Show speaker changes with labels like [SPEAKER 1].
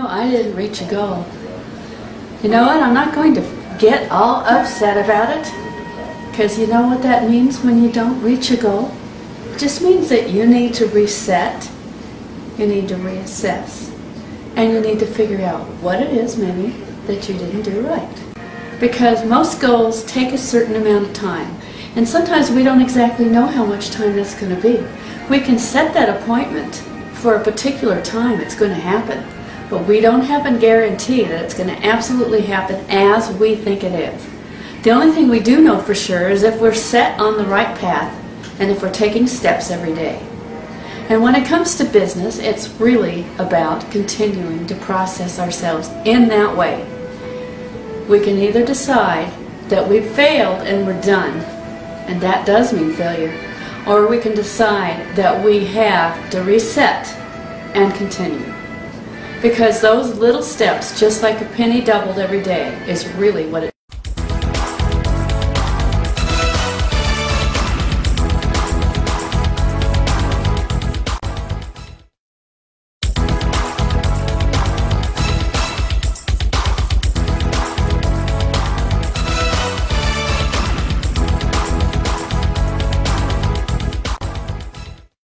[SPEAKER 1] know, I didn't reach a goal. You know what? I'm not going to get all upset about it, because you know what that means when you don't reach a goal? It just means that you need to reset, you need to reassess, and you need to figure out what it is maybe that you didn't do right. Because most goals take a certain amount of time, and sometimes we don't exactly know how much time that's going to be. We can set that appointment for a particular time it's going to happen, but we don't have a guarantee that it's going to absolutely happen as we think it is. The only thing we do know for sure is if we're set on the right path and if we're taking steps every day. And when it comes to business, it's really about continuing to process ourselves in that way. We can either decide that we've failed and we're done, and that does mean failure, or we can decide that we have to reset and continue. Because those little steps, just like a penny doubled every day, is really what it